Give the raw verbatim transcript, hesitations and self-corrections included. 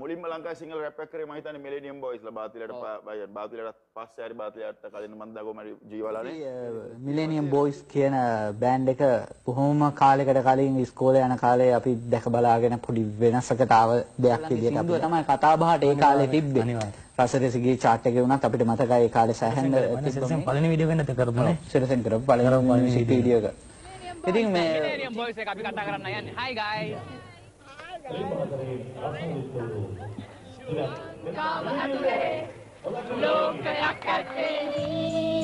මුලින්ම ලංකාවේ සිංහල රැප් එක කරේ මම හිතන්නේ මිලේනියම් බොයිස්ලා බාතිලට බයන් බාතිලට පස්සේ හරි බාතිලට කලින් මම දගොම ජීවලානේ මිලේනියම් බොයිස් කියන බෑන්ඩ් එක බොහොම කාලයකට කලින් ඉස්කෝලේ යන කාලේ අපි දැක බලාගෙන පොඩි වෙනසකට ආව දෙයක් විදිහට අපි තමයි කතා බහට ඒ කාලේ තිබ්බේ රසරසිගේ chart එකේ වුණත් අපිට මතකයි ඒ කාලේ සෑහෙන තිබ්බේ පළවෙනි වීඩියෝ එක නැත කරපුනේ සිරසෙන් කරපු පළවෙනි වීඩියෝ එක ඉතින් මේ මිලේනියම් බොයිස් එක අපි කතා කරන්න යන්නේ hi guys Come and play, look at